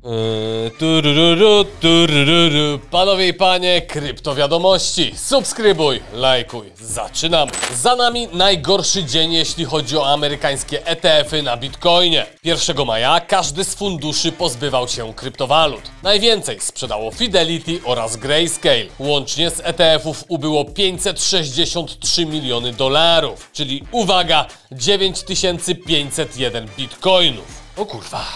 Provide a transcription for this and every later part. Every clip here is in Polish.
Panowie i panie, kryptowiadomości. Subskrybuj, lajkuj, zaczynamy. Za nami najgorszy dzień, jeśli chodzi o amerykańskie ETF-y na Bitcoinie. 1 maja każdy z funduszy pozbywał się kryptowalut. Najwięcej sprzedało Fidelity oraz Grayscale. Łącznie z ETF-ów ubyło 563 miliony dolarów, czyli uwaga, 9501 bitcoinów. O kurwa.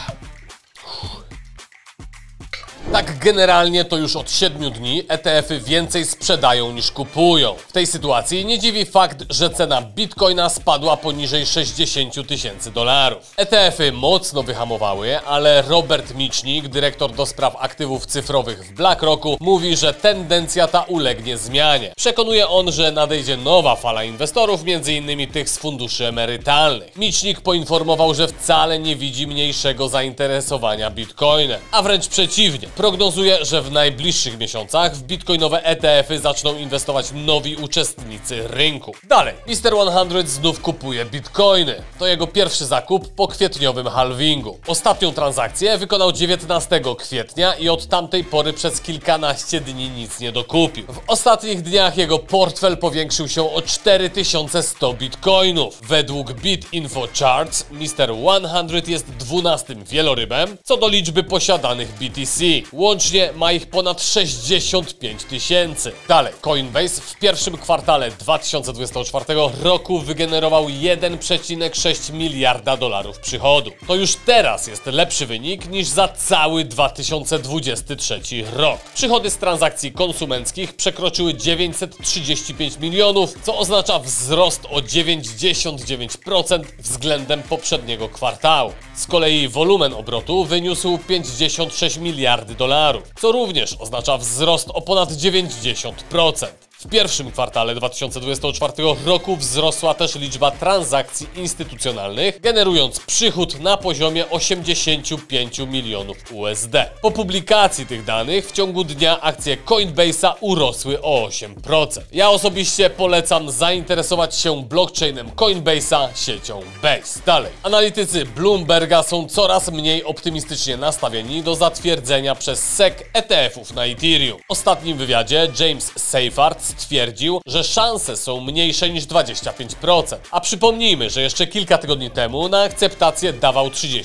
Tak generalnie to już od 7 dni ETF-y więcej sprzedają niż kupują. W tej sytuacji nie dziwi fakt, że cena Bitcoina spadła poniżej 60 tysięcy dolarów. ETF-y mocno wyhamowały, ale Robert Michnik, dyrektor do spraw aktywów cyfrowych w BlackRocku, mówi, że tendencja ta ulegnie zmianie. Przekonuje on, że nadejdzie nowa fala inwestorów, m.in. tych z funduszy emerytalnych. Michnik poinformował, że wcale nie widzi mniejszego zainteresowania Bitcoinem, a wręcz przeciwnie. Prognozuje, że w najbliższych miesiącach w bitcoinowe ETF-y zaczną inwestować nowi uczestnicy rynku. Dalej, Mr. 100 znów kupuje bitcoiny. To jego pierwszy zakup po kwietniowym halvingu. Ostatnią transakcję wykonał 19 kwietnia i od tamtej pory przez kilkanaście dni nic nie dokupił. W ostatnich dniach jego portfel powiększył się o 4100 bitcoinów. Według BitInfo Charts Mr. 100 jest 12. wielorybem co do liczby posiadanych BTC. Łącznie ma ich ponad 65 tysięcy. Dalej, Coinbase w pierwszym kwartale 2024 roku wygenerował 1,6 miliarda dolarów przychodu. To już teraz jest lepszy wynik niż za cały 2023 rok. Przychody z transakcji konsumenckich przekroczyły 935 milionów, co oznacza wzrost o 99% względem poprzedniego kwartału. Z kolei wolumen obrotu wyniósł 56 miliardy dolarów, co również oznacza wzrost o ponad 90%. W pierwszym kwartale 2024 roku wzrosła też liczba transakcji instytucjonalnych, generując przychód na poziomie 85 milionów USD. Po publikacji tych danych w ciągu dnia akcje Coinbase'a urosły o 8%. Ja osobiście polecam zainteresować się blockchainem Coinbase'a siecią Base. Dalej, analitycy Bloomberga są coraz mniej optymistycznie nastawieni do zatwierdzenia przez SEC ETF-ów na Ethereum. W ostatnim wywiadzie James Seyfarth stwierdził, że szanse są mniejsze niż 25%. A przypomnijmy, że jeszcze kilka tygodni temu na akceptację dawał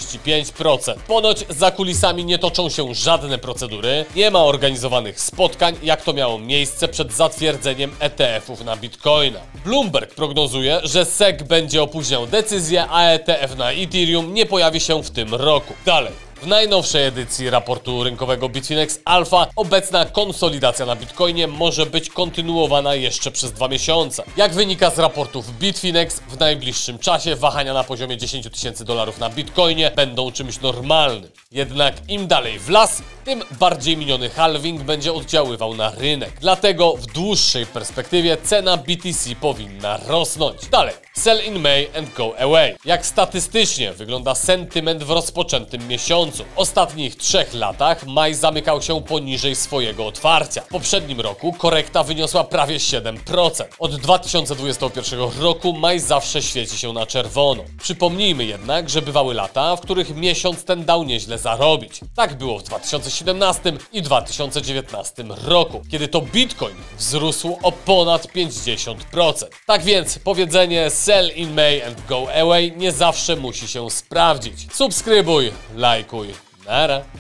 35%. Ponoć za kulisami nie toczą się żadne procedury, nie ma organizowanych spotkań, jak to miało miejsce przed zatwierdzeniem ETF-ów na Bitcoina. Bloomberg prognozuje, że SEC będzie opóźniał decyzję, a ETF na Ethereum nie pojawi się w tym roku. Dalej. W najnowszej edycji raportu rynkowego Bitfinex Alpha obecna konsolidacja na Bitcoinie może być kontynuowana jeszcze przez 2 miesiące. Jak wynika z raportów Bitfinex, w najbliższym czasie wahania na poziomie 10 tysięcy dolarów na Bitcoinie będą czymś normalnym. Jednak im dalej w las, tym bardziej miniony halving będzie oddziaływał na rynek. Dlatego w dłuższej perspektywie cena BTC powinna rosnąć. Dalej, sell in May and go away. Jak statystycznie wygląda sentyment w rozpoczętym miesiącu? W ostatnich 3 latach maj zamykał się poniżej swojego otwarcia. W poprzednim roku korekta wyniosła prawie 7%. Od 2021 roku maj zawsze świeci się na czerwono. Przypomnijmy jednak, że bywały lata, w których miesiąc ten dał nieźle zarobić. Tak było w 2017 i 2019 roku, kiedy to Bitcoin wzrósł o ponad 50%. Tak więc powiedzenie sell in May and go away nie zawsze musi się sprawdzić. Subskrybuj, lajkuj. Nara.